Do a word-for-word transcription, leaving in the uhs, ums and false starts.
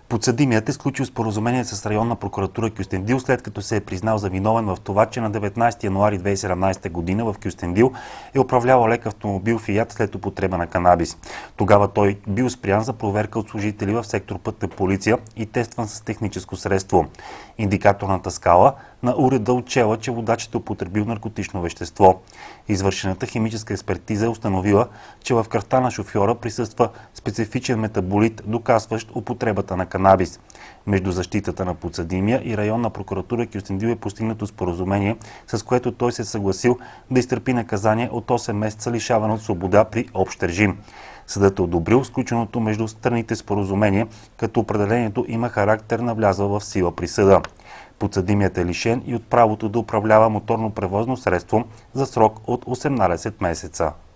Подсъдимият е сключил споразумение с районна прокуратура Кюстендил, след като се е признал за виновен в това, че на деветнайсети януари две хиляди и седемнайсета година в Кюстендил е управлявал лек автомобил Фиат след употреба на канабис. Тогава той бил спрян за проверка от служители в сектор Пътна полиция и тестван с техническо средство. Индикаторната скала на уреда отчела, че водачът е употребил наркотично вещество. Извършената химическа експертиза е установила, че в кръвта на шофьора присъства специфичен метаболит, доказващ употребата на канабис. Между защитата на подсъдимия и районна прокуратура Кюстендил е постигнато споразумение, с което той се е съгласил да изтърпи наказание от осем месеца лишаване от свобода при общ режим. Съдът е одобрил сключеното между страните споразумение, като определението има характер на влязла в сила присъда. Подсъдимият е лишен и от правото да управлява моторно превозно средство за срок от осемнайсет месеца.